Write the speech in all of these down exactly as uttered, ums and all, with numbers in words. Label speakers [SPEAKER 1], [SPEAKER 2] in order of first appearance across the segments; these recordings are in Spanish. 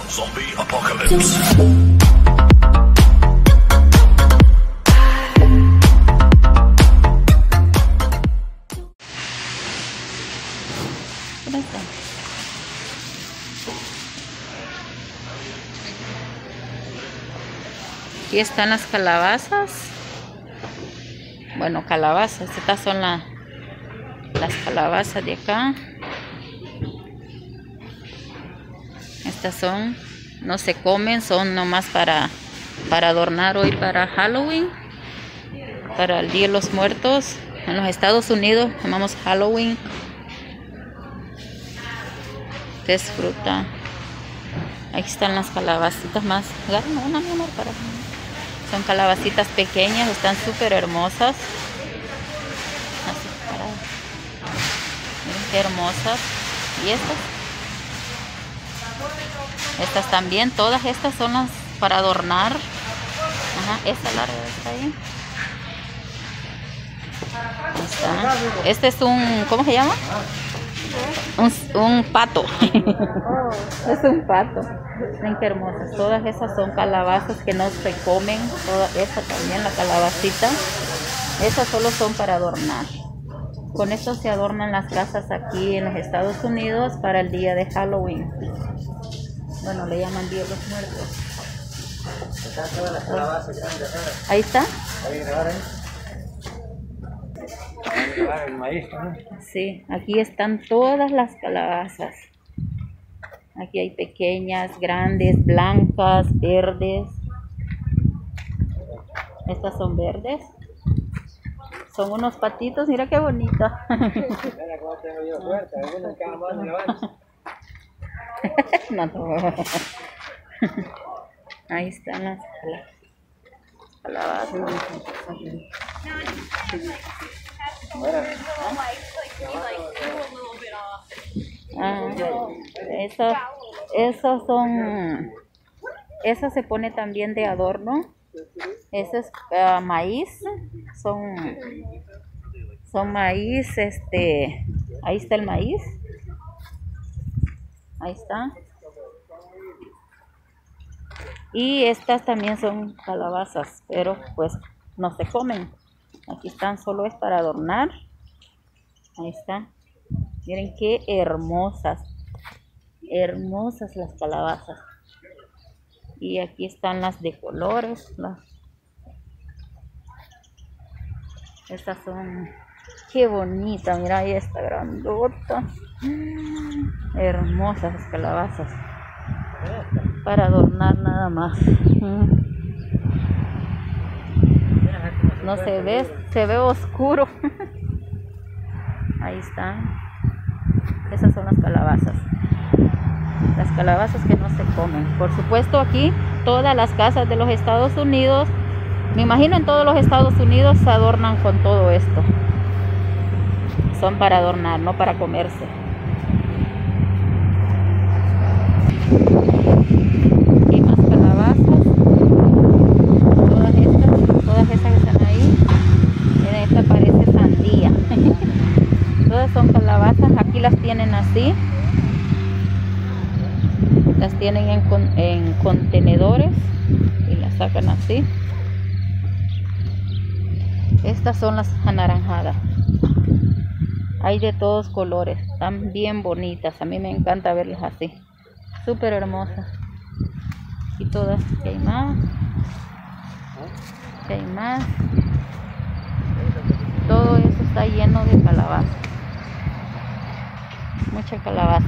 [SPEAKER 1] Zombie Apocalypse.
[SPEAKER 2] Aquí están las calabazas. Bueno, calabazas. Estas son la, las calabazas de acá. Estas son, no se comen, son nomás para, para adornar hoy para Halloween. Para el Día de los Muertos. En los Estados Unidos llamamos Halloween. Que es fruta. Aquí están las calabacitas más. Agarren una, mi amor, para. Son calabacitas pequeñas, están súper hermosas. Así, para. Miren qué hermosas. Y estas. Estas también, todas estas son las para adornar. Ajá, esta larga está ahí. Ahí está. Este es un, ¿cómo se llama? Un, un pato. Es un pato. Miren qué hermosas. Todas esas son calabazas que no se comen. Toda esta también, la calabacita. Esas solo son para adornar. Con esto se adornan las casas aquí en los Estados Unidos para el día de Halloween. Bueno, le llaman Día de los Muertos. Ahí está.
[SPEAKER 3] El maíz, ¿no?
[SPEAKER 2] Sí, aquí están todas las calabazas. Aquí hay pequeñas, grandes, blancas, verdes. Estas son verdes. Son unos patitos, mira qué bonito. No, no. Ahí están las calabazas. Ah, esas, esas son, esa se pone también de adorno. Ese es uh, maíz, son, son maíz, este, ahí está el maíz, ahí está. Y estas también son calabazas, pero pues no se comen. Aquí están, solo es para adornar. Ahí está. Miren qué hermosas. Hermosas las calabazas. Y aquí están las de colores. Las... Estas son... Qué bonita. Mira ahí esta grandota. Hermosas las calabazas. Para adornar nada más. No se ve, se ve oscuro. Ahí están. Esas son las calabazas. Las calabazas que no se comen. Por supuesto, aquí todas las casas de los Estados Unidos, me imagino en todos los Estados Unidos, se adornan con todo esto. Son para adornar, no para comerse. Y más calabazas. Todas estas, todas estas que están ahí. Miren, esta parece sandía. Todas son calabazas. Aquí las tienen así. Las tienen en, con, en contenedores y las sacan así. Estas son las anaranjadas. Hay de todos colores. Están bien bonitas. A mí me encanta verlas así. Súper hermosas. Y todas. ¿Qué hay más? ¿Qué hay más? Todo eso está lleno de calabaza. Mucha calabaza.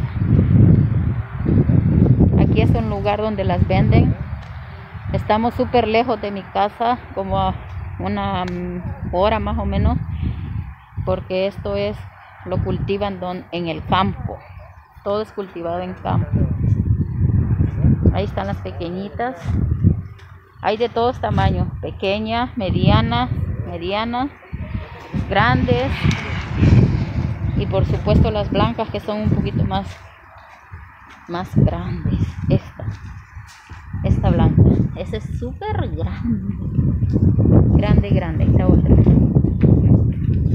[SPEAKER 2] Aquí es un lugar donde las venden. Estamos súper lejos de mi casa, como a una hora más o menos, porque esto es, lo cultivan don, en el campo. Todo es cultivado en campo. Ahí están las pequeñitas. Hay de todos tamaños, pequeñas, medianas, medianas, grandes y por supuesto las blancas que son un poquito más más grandes. Esta esta blanca, esa es súper grande, grande, grande. Esta otra,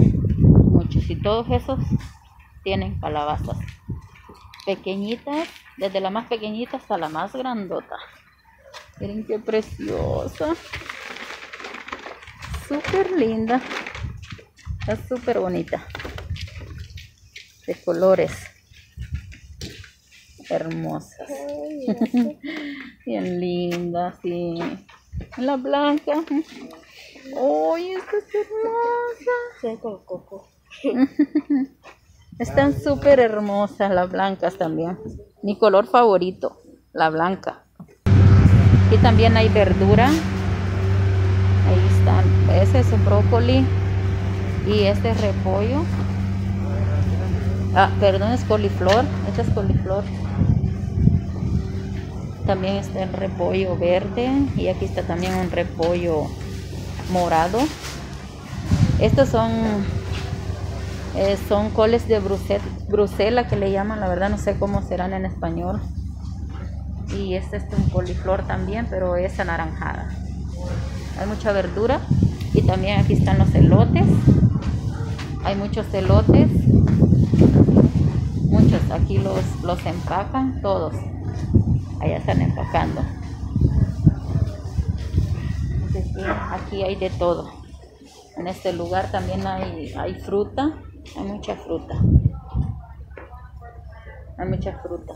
[SPEAKER 2] muchos, y todos esos tienen calabazas pequeñitas desde la más pequeñita hasta la más grandota. Miren qué preciosa. Súper linda. Está súper bonita. De colores. Hermosas. Bien linda, sí. La blanca. ¡Ay, esta es hermosa!
[SPEAKER 1] Sí, con coco.
[SPEAKER 2] Están súper hermosas las blancas también. Mi color favorito, la blanca. Aquí también hay verdura. Ahí están. Ese es un brócoli. Y este es repollo. Ah, perdón, es coliflor. Este es coliflor. También está el repollo verde. Y aquí está también un repollo morado. Estos son eh, son coles de Brusel, Brusela, que le llaman, la verdad no sé cómo serán en español. Y este es un coliflor también, pero es anaranjada. Hay mucha verdura. Y también aquí están los elotes. Hay muchos elotes. Muchos. Aquí los, los empacan todos. Allá están empacando. Entonces, sí, aquí hay de todo. En este lugar también hay, hay fruta. Hay mucha fruta. Hay mucha fruta.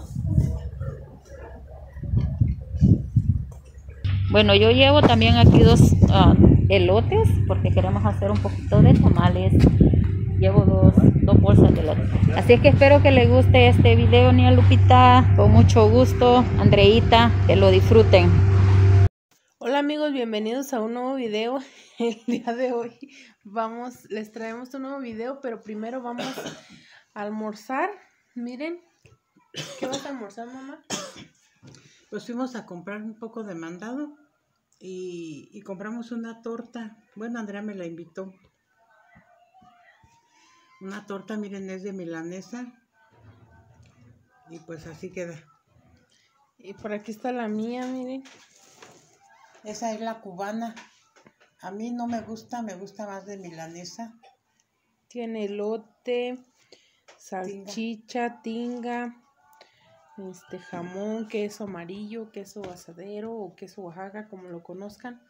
[SPEAKER 2] Bueno, yo llevo también aquí dos uh, elotes porque queremos hacer un poquito de tamales. Llevo dos, dos bolsas de elotes. Así es que espero que les guste este video, Nia Lupita. Con mucho gusto, Andreita, que lo disfruten.
[SPEAKER 1] Hola amigos, bienvenidos a un nuevo video. El día de hoy vamos, les traemos un nuevo video, pero primero vamos a almorzar. Miren, ¿qué vas a almorzar, mamá?
[SPEAKER 4] Pues fuimos a comprar un poco de mandado y, y compramos una torta. Bueno, Andrea me la invitó. Una torta, miren, es de milanesa. Y pues así queda.
[SPEAKER 1] Y por aquí está la mía, miren.
[SPEAKER 4] Esa es la cubana. A mí no me gusta, me gusta más de milanesa.
[SPEAKER 1] Tiene elote, salchicha, tinga, este jamón, queso amarillo, queso asadero o queso Oaxaca, como lo conozcan.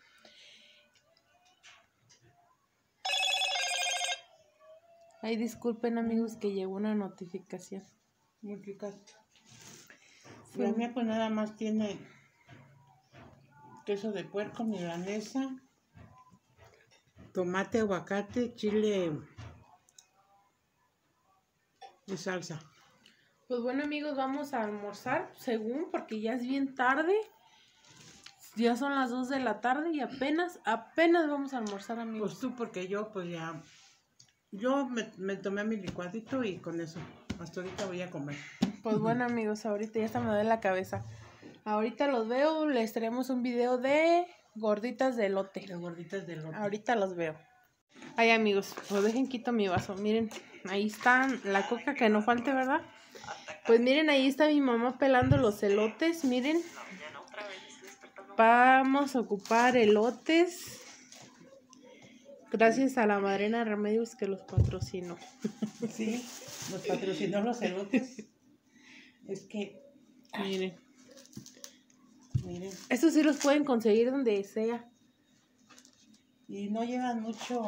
[SPEAKER 1] Ay, disculpen amigos que llegó una notificación.
[SPEAKER 4] Muy ricas. La mía pues nada más tiene queso de puerco, milanesa, tomate, aguacate, chile y salsa.
[SPEAKER 1] Pues bueno amigos, vamos a almorzar, según, porque ya es bien tarde. Ya son las dos de la tarde y apenas, apenas vamos a almorzar, amigos.
[SPEAKER 4] Pues tú, porque yo pues ya, yo me, me tomé mi licuadito y con eso, hasta ahorita voy a comer.
[SPEAKER 1] Pues bueno amigos, ahorita ya está me duele la cabeza. Ahorita los veo, les traemos un video de gorditas de elote.
[SPEAKER 4] De gorditas de elote.
[SPEAKER 1] Ahorita los veo. Ay amigos, pues dejen quito mi vaso, miren, ahí están la coca que no falte, ¿verdad? Pues miren, ahí está mi mamá pelando los elotes, miren. Vamos a ocupar elotes. Gracias a la madrina Remedios que los patrocinó.
[SPEAKER 4] Sí, nos patrocinó los elotes. Es que,
[SPEAKER 1] Miren.
[SPEAKER 4] miren,
[SPEAKER 1] Estos sí los pueden conseguir donde sea.
[SPEAKER 4] y no llevan mucho,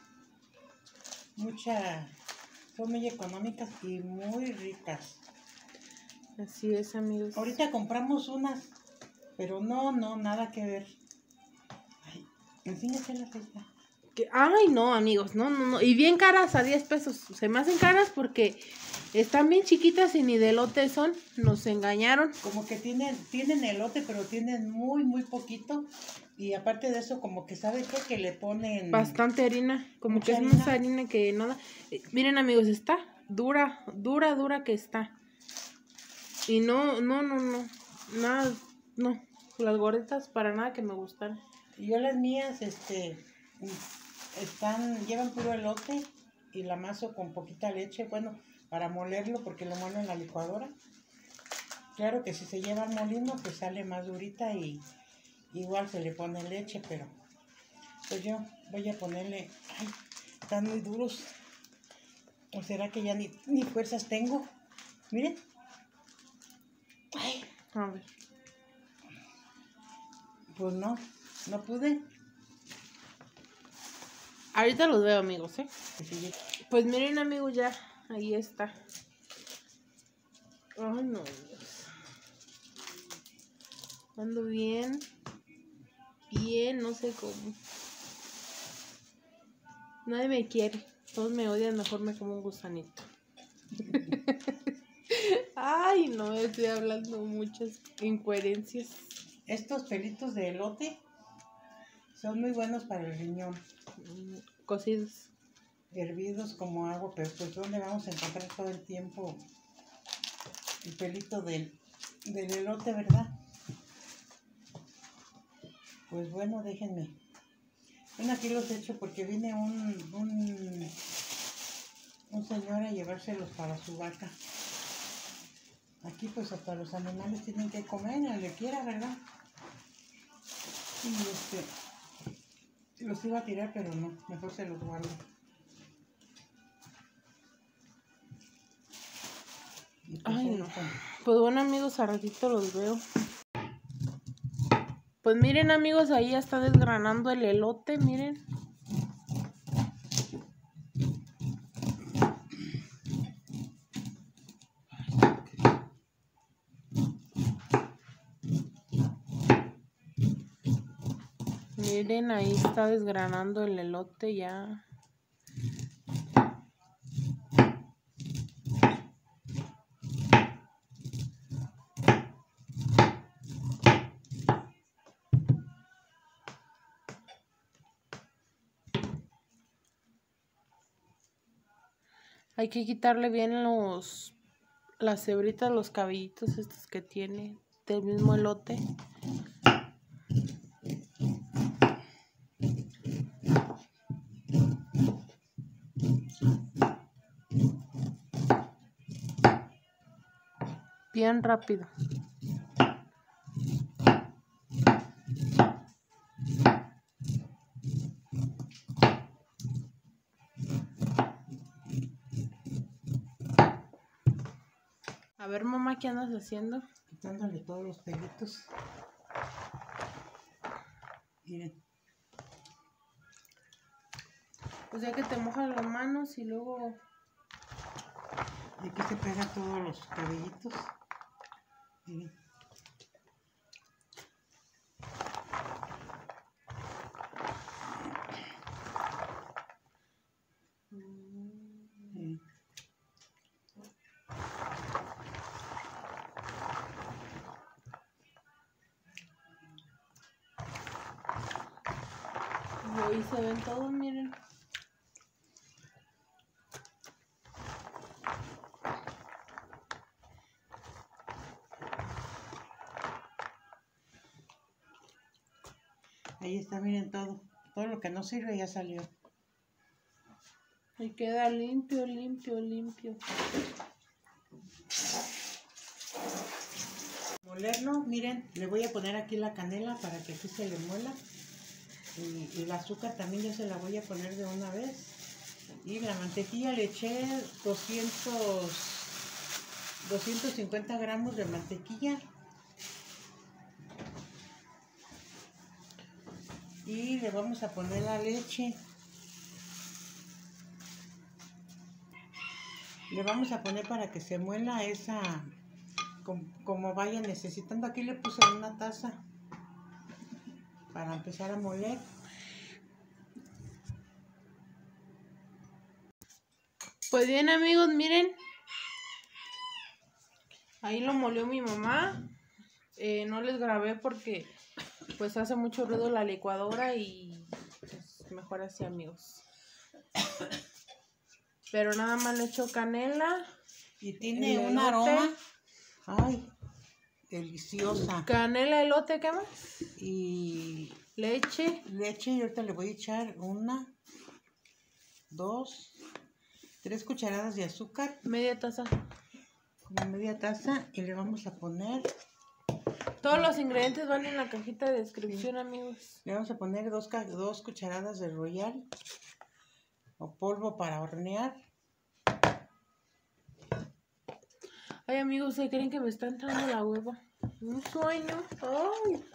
[SPEAKER 4] mucha, son muy económicas y muy ricas.
[SPEAKER 1] Así es, amigos.
[SPEAKER 4] Ahorita compramos unas, pero no, no, nada que ver. Ay, enséñate la fecha.
[SPEAKER 1] Que, ay, no, amigos, no, no, no. Y bien caras, a diez pesos. Se me hacen caras porque están bien chiquitas y ni de elote son. Nos engañaron.
[SPEAKER 4] Como que tienen, tienen elote, pero tienen muy, muy poquito. Y aparte de eso, como que sabe qué, que le ponen
[SPEAKER 1] Bastante harina. Como
[SPEAKER 4] Mucha
[SPEAKER 1] que es
[SPEAKER 4] harina.
[SPEAKER 1] más harina que nada. Eh, miren, amigos, está dura, dura, dura que está. Y no, no, no, no. Nada, no. Las gorditas para nada que me gustan.
[SPEAKER 4] Y yo las mías, este, están, llevan puro elote y la amaso con poquita leche, bueno, para molerlo porque lo muelo en la licuadora. Claro que si se lleva al molino, pues sale más durita y igual se le pone leche, pero pues yo voy a ponerle, ay, están muy duros. ¿O será que ya ni, ni fuerzas tengo? Miren.
[SPEAKER 1] A ver.
[SPEAKER 4] Pues no, no pude.
[SPEAKER 1] Ahorita los veo, amigos, ¿eh? Pues miren, amigos, ya. Ahí está. Ay, no, Dios. Ando bien. Bien, no sé cómo. Nadie me quiere. Todos me odian, mejor me como un gusanito. Ay, no, estoy hablando muchas incoherencias.
[SPEAKER 4] Estos pelitos de elote son muy buenos para el riñón.
[SPEAKER 1] Mm, Cocidos.
[SPEAKER 4] Hervidos como agua, pero pues ¿dónde vamos a encontrar todo el tiempo el pelito del, del elote, verdad? Pues bueno, déjenme. Bueno, aquí los echo porque viene un, un, un señor a llevárselos para su vaca. Aquí pues hasta los animales tienen que comer, donde quiera, ¿verdad? Y este, los iba a tirar, pero no, mejor se los guardo. Y pues
[SPEAKER 1] Ay,
[SPEAKER 4] ahí
[SPEAKER 1] no.
[SPEAKER 4] están.
[SPEAKER 1] Pues bueno, amigos, a ratito los veo. Pues miren, amigos, ahí ya está desgranando el elote, miren. Miren, ahí está desgranando el elote ya. Hay que quitarle bien los las hebritas, los cabellitos estos que tiene del mismo elote. Bien rápido. A ver, mamá, ¿qué andas haciendo?
[SPEAKER 4] Quitándole todos los pelitos. Miren.
[SPEAKER 1] Pues ya que te mojas las manos y luego...
[SPEAKER 4] Y aquí se pega todos los cabellitos. Miren. Miren.
[SPEAKER 1] Y ahí se ven todos, miren.
[SPEAKER 4] Ahí está, miren todo. Todo lo que no sirve ya salió.
[SPEAKER 1] Y queda limpio, limpio, limpio.
[SPEAKER 4] Molerlo, miren, le voy a poner aquí la canela para que aquí se le muela. Y, y el azúcar también ya se la voy a poner de una vez. Y la mantequilla le eché doscientos, doscientos cincuenta gramos de mantequilla. Y le vamos a poner la leche. Le vamos a poner para que se muela esa, como, como vaya necesitando. Aquí le puse una taza para empezar a moler.
[SPEAKER 1] Pues bien, amigos, miren. Ahí lo molió mi mamá. Eh, no les grabé porque pues hace mucho ruido la licuadora y pues, mejor así, amigos. Pero nada más le echo canela.
[SPEAKER 4] Y tiene
[SPEAKER 1] el
[SPEAKER 4] un
[SPEAKER 1] elote.
[SPEAKER 4] aroma. Ay, deliciosa.
[SPEAKER 1] Canela, elote, ¿qué más?
[SPEAKER 4] Y
[SPEAKER 1] Leche.
[SPEAKER 4] leche, y ahorita le voy a echar una, dos, tres cucharadas de azúcar,
[SPEAKER 1] Media taza.
[SPEAKER 4] como media taza, y le vamos a poner,
[SPEAKER 1] Todos los ingredientes van en la cajita de descripción, amigos.
[SPEAKER 4] le vamos a poner dos, ca- dos cucharadas de Royal o polvo para hornear.
[SPEAKER 1] Ay, amigos, ¿se creen que me está entrando la hueva? Un sueño. Ay.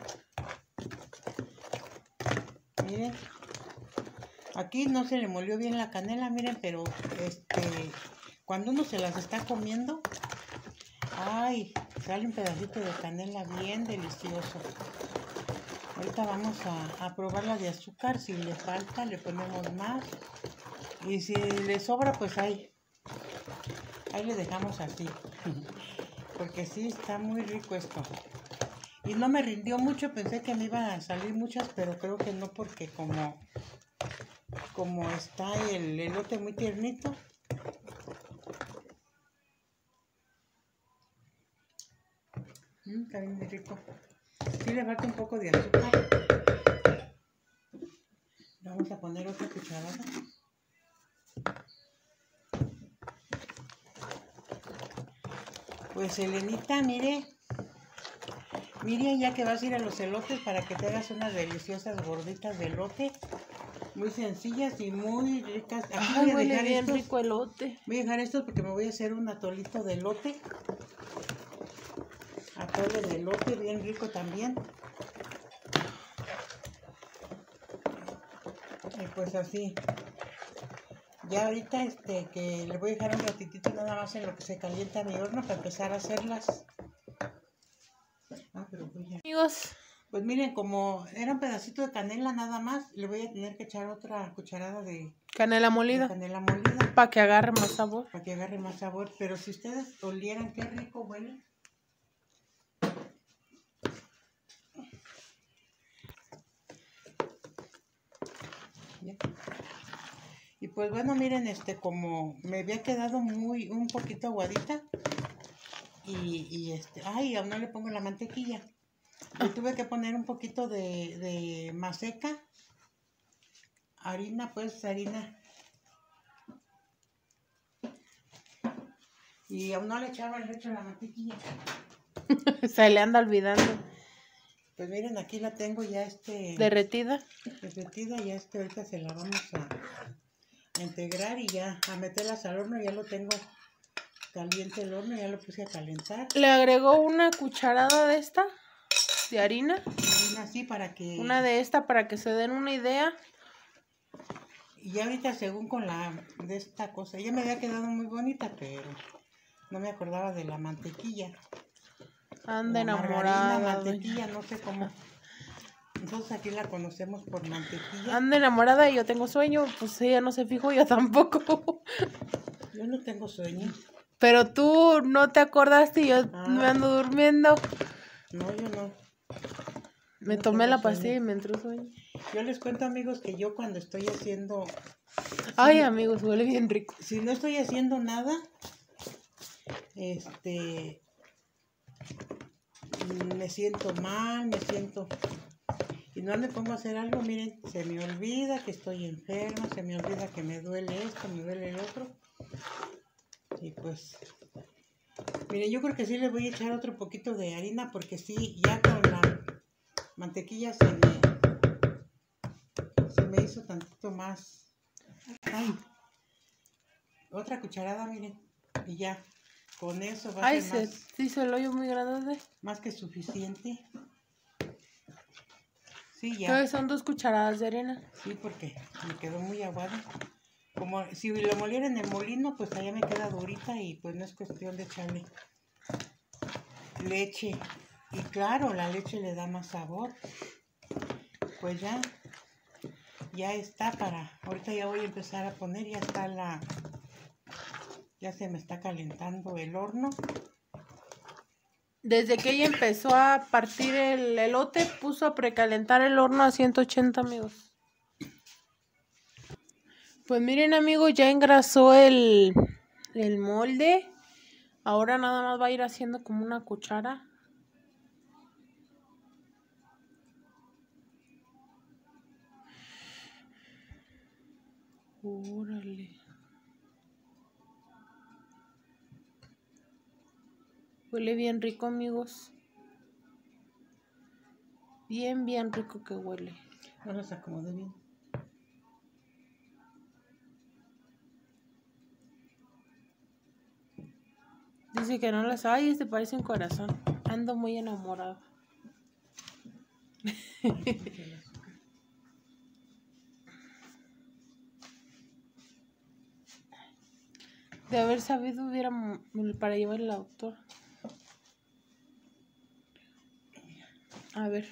[SPEAKER 4] Miren. Aquí no se le molió bien la canela, miren, pero este, cuando uno se las está comiendo, ay, sale un pedacito de canela bien delicioso. Ahorita vamos a, a probar la de azúcar, si le falta le ponemos más. Y si le sobra, pues ahí, ahí le dejamos así. Porque sí, está muy rico esto. Y no me rindió mucho, pensé que me iban a salir muchas, pero creo que no, porque como... como está el elote muy tiernito. Mm, está bien muy rico. Sí le falta un poco de azúcar. Vamos a poner otra cucharada. Pues Elenita, mire. Mire, ya que vas a ir a los elotes para que te hagas unas deliciosas gorditas de elote. Muy sencillas y muy ricas. Aquí
[SPEAKER 1] Ay,
[SPEAKER 4] voy a
[SPEAKER 1] huele
[SPEAKER 4] dejar
[SPEAKER 1] bien
[SPEAKER 4] estos.
[SPEAKER 1] rico elote.
[SPEAKER 4] Voy a dejar estos porque me voy a hacer un atolito de elote. Atole de elote, bien rico también. Y pues así. Ya ahorita este que le voy a dejar un ratitito nada más en lo que se calienta mi horno para empezar a hacerlas. Ah, pero voy a...
[SPEAKER 1] Amigos,
[SPEAKER 4] Pues miren, como era un pedacito de canela nada más, le voy a tener que echar otra cucharada de,
[SPEAKER 1] canela
[SPEAKER 4] de
[SPEAKER 1] molida.
[SPEAKER 4] canela molida
[SPEAKER 1] Para que agarre más sabor.
[SPEAKER 4] para que agarre más sabor. Pero si ustedes olieran qué rico huele. Ya. Y pues bueno, miren, este como me había quedado muy, un poquito aguadita. Y, y este, ay, aún no le pongo la mantequilla. Le tuve que poner un poquito de, de maseca. Harina, pues, harina. Y aún no le echaba el hecho la mantequilla.
[SPEAKER 1] Se le anda olvidando.
[SPEAKER 4] Pues miren, aquí la tengo ya este...
[SPEAKER 1] Derretida.
[SPEAKER 4] derretida, ya este ahorita se la vamos a, a integrar y ya a meterlas al horno. Ya lo tengo caliente el horno, ya lo puse a calentar.
[SPEAKER 1] Le agregó una cucharada de esta, de harina.
[SPEAKER 4] Y una así para que...
[SPEAKER 1] Una de esta para que se den una idea.
[SPEAKER 4] Y ya ahorita según con la de esta cosa, ya me había quedado muy bonita, pero no me acordaba de la mantequilla.
[SPEAKER 1] Anda
[SPEAKER 4] La
[SPEAKER 1] enamorada.
[SPEAKER 4] margarina,
[SPEAKER 1] doña.
[SPEAKER 4] mantequilla, no sé cómo. Nosotros aquí la conocemos por mantequilla.
[SPEAKER 1] Anda enamorada y yo tengo sueño. Pues ella no se fijó, yo tampoco.
[SPEAKER 4] Yo no tengo sueño.
[SPEAKER 1] Pero tú no te acordaste y yo
[SPEAKER 4] Ah.
[SPEAKER 1] me ando durmiendo.
[SPEAKER 4] No, yo no.
[SPEAKER 1] Me
[SPEAKER 4] No
[SPEAKER 1] tomé
[SPEAKER 4] tengo
[SPEAKER 1] la pastilla y
[SPEAKER 4] sueño.
[SPEAKER 1] me entró sueño.
[SPEAKER 4] Yo les cuento, amigos, que yo cuando estoy haciendo...
[SPEAKER 1] Ay,
[SPEAKER 4] si,
[SPEAKER 1] amigos, huele bien rico.
[SPEAKER 4] si no estoy haciendo nada, este... me siento mal, me siento... Y no me pongo a hacer algo, miren, se me olvida que estoy enferma, se me olvida que me duele esto, me duele el otro. Y pues... Miren, yo creo que sí le voy a echar otro poquito de harina porque sí, ya con la mantequilla se me, se me hizo tantito más. Ay, otra cucharada, miren, y ya, con eso va a
[SPEAKER 1] Ay,
[SPEAKER 4] ser
[SPEAKER 1] se
[SPEAKER 4] más,
[SPEAKER 1] se hizo el hoyo muy grande.
[SPEAKER 4] más que suficiente. Sí, ya,
[SPEAKER 1] Entonces son dos cucharadas de arena.
[SPEAKER 4] sí, porque me quedó muy aguada. Como si lo moliera en el molino, pues allá me queda durita y pues no es cuestión de echarle leche. Y claro, la leche le da más sabor. Pues ya, ya está para... Ahorita ya voy a empezar a poner, ya está la... Ya se me está calentando el horno.
[SPEAKER 1] Desde que ella empezó a partir el elote, puso a precalentar el horno a ciento ochenta, amigos. Pues miren, amigos, ya engrasó el, el molde. Ahora nada más va a ir haciendo como una cuchara. Órale. Huele bien rico, amigos. Bien, bien rico que huele.
[SPEAKER 4] No los acomodé bien.
[SPEAKER 1] Dice que no las hay, este parece un corazón. Ando muy enamorada. De haber sabido hubiera para llevar al doctor. A ver.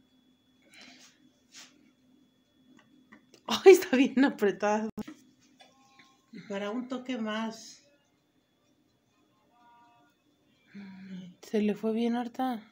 [SPEAKER 1] Ay, está bien apretada.
[SPEAKER 4] Y para un toque más.
[SPEAKER 1] Se le fue bien harta.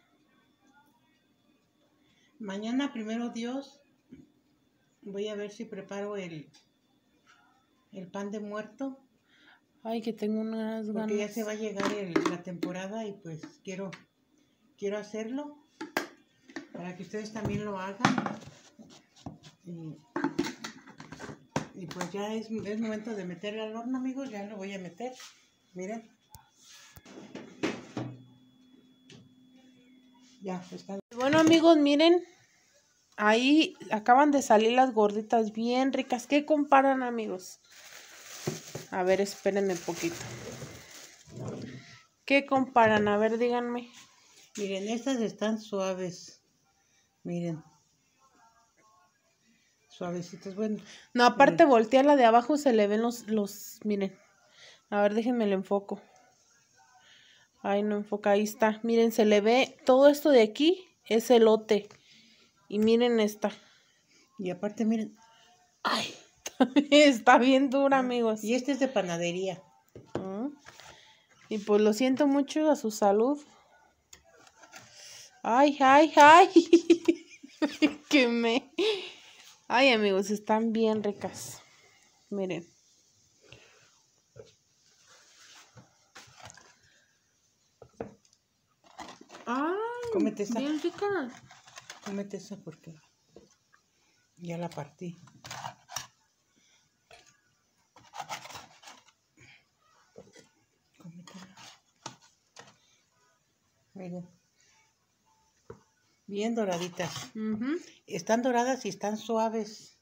[SPEAKER 4] Mañana, primero Dios, voy a ver si preparo el, el pan de muerto.
[SPEAKER 1] Ay, que tengo unas ganas.
[SPEAKER 4] Porque ya se va a llegar el, la temporada y pues quiero, quiero hacerlo para que ustedes también lo hagan. Y, y pues ya es, es momento de meterle al horno, amigos. Ya lo voy a meter. Miren. Ya, está.
[SPEAKER 1] Bueno, amigos, miren. Ahí acaban de salir las gorditas bien ricas. ¿Qué comparan, amigos? A ver, espérenme un poquito. ¿Qué comparan? A ver, díganme.
[SPEAKER 4] Miren, estas están suaves. Miren. Suavecitas, bueno.
[SPEAKER 1] No, aparte
[SPEAKER 4] miren.
[SPEAKER 1] voltea la de abajo, se le ven los, los, miren. A ver, déjenme el enfoco. Ay, no enfoca, ahí está. Miren, se le ve todo esto de aquí, es elote. Y miren esta.
[SPEAKER 4] Y aparte, miren.
[SPEAKER 1] Ay, está bien dura, amigos.
[SPEAKER 4] Y este es de panadería.
[SPEAKER 1] ¿Mm? Y pues lo siento mucho a su salud. Ay, ay, ay. Que me... Ay, amigos, están bien ricas. Miren. Ay,
[SPEAKER 4] Cómete esa.
[SPEAKER 1] bien rica.
[SPEAKER 4] Cómete esa porque ya la partí. Cómetela. Miren. Bien doraditas.
[SPEAKER 1] Uh-huh.
[SPEAKER 4] Están doradas y están suaves.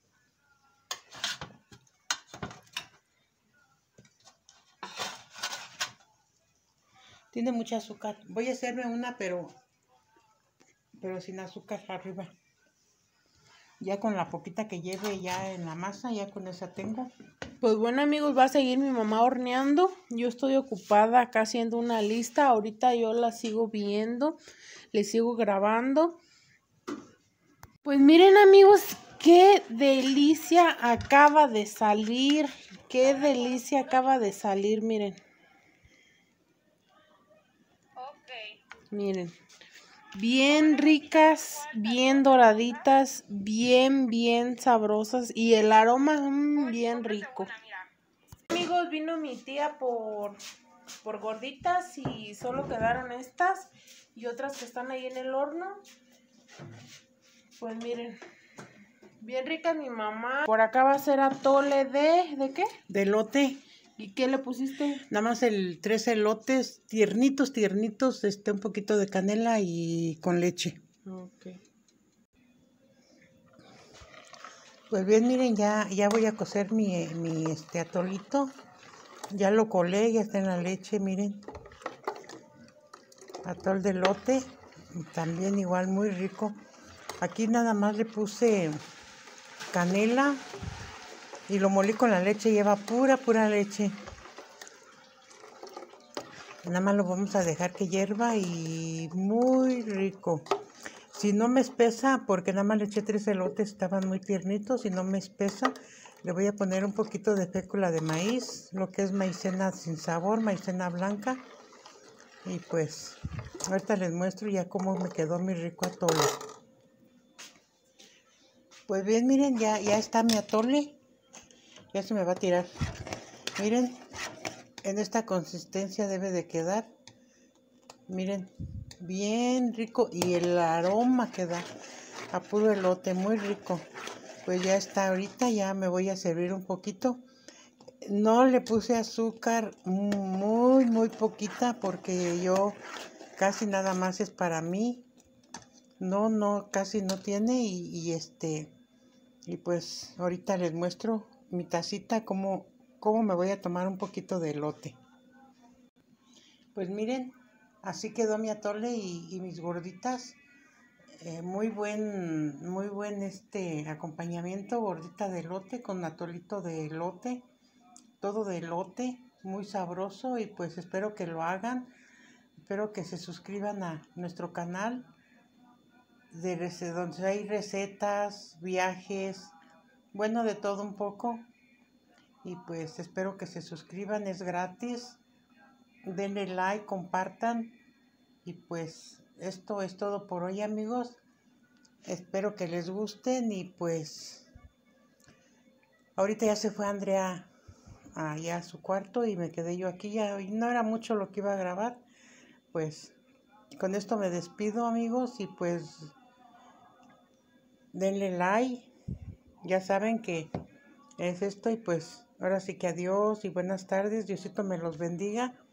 [SPEAKER 4] Tiene mucha azúcar. Voy a hacerme una, pero pero sin azúcar arriba. Ya con la poquita que lleve ya en la masa, ya con esa tengo.
[SPEAKER 1] Pues bueno, amigos, va a seguir mi mamá horneando. Yo estoy ocupada acá haciendo una lista. Ahorita yo la sigo viendo. Le sigo grabando. Pues miren, amigos, qué delicia acaba de salir. Qué delicia acaba de salir, miren. Miren. Bien ricas, bien doraditas, bien, bien sabrosas. Y el aroma mmm, bien rico. Amigos, vino mi tía por, por gorditas y solo quedaron estas y otras que están ahí en el horno. Pues miren, bien rica mi mamá. Por acá va a ser atole de... ¿De qué?
[SPEAKER 4] De elote.
[SPEAKER 1] ¿Y qué le pusiste?
[SPEAKER 4] Nada más el tres elotes, tiernitos, tiernitos, este, un poquito de canela y con leche.
[SPEAKER 1] Ok.
[SPEAKER 4] Pues bien, miren, ya, ya voy a cocer mi, mi este atolito. Ya lo colé, ya está en la leche, miren. Atol de elote, también igual muy rico. Aquí nada más le puse canela y lo molí con la leche, lleva pura, pura leche. Nada más lo vamos a dejar que hierva y muy rico. Si no me espesa, porque nada más le eché tres elotes, estaban muy tiernitos. Si no me espesa, le voy a poner un poquito de fécula de maíz, lo que es maicena sin sabor, maicena blanca. Y pues, ahorita les muestro ya cómo me quedó mi rico atole. Pues bien, miren, ya, ya está mi atole. Ya se me va a tirar. Miren, en esta consistencia debe de quedar. Miren, bien rico. Y el aroma que da a puro elote, muy rico. Pues ya está ahorita, ya me voy a servir un poquito. No le puse azúcar, muy, muy poquita, porque yo casi nada más es para mí. No, no, casi no tiene. Y, y este, y pues ahorita les muestro mi tacita, cómo, cómo me voy a tomar un poquito de elote. Pues Pues miren, así quedó mi atole y, y mis gorditas. Eh, muy buen, muy buen este acompañamiento, gordita de elote con atolito de elote, todo de elote, muy sabroso, y pues espero que lo hagan. Espero que se suscriban a nuestro canal de rece- donde hay recetas, viajes, bueno, de todo un poco. Y pues espero que se suscriban, es gratis. Denle like, compartan. Y pues esto es todo por hoy, amigos. Espero que les gusten y pues ahorita ya se fue Andrea allá a su cuarto y me quedé yo aquí. Ya y no era mucho lo que iba a grabar. Pues con esto me despido, amigos, y pues denle like. Ya saben que es esto y pues ahora sí que adiós y buenas tardes. Diosito me los bendiga.